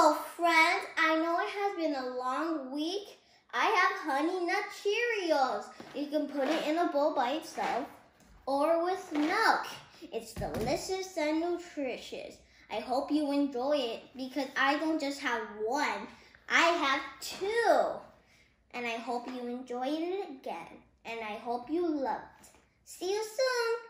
Hello friends, I know it has been a long week. I have Honey Nut Cheerios. You can put it in a bowl by itself or with milk. It's delicious and nutritious. I hope you enjoy it because I don't just have one, I have two. And I hope you enjoy it again. And I hope you love it. See you soon.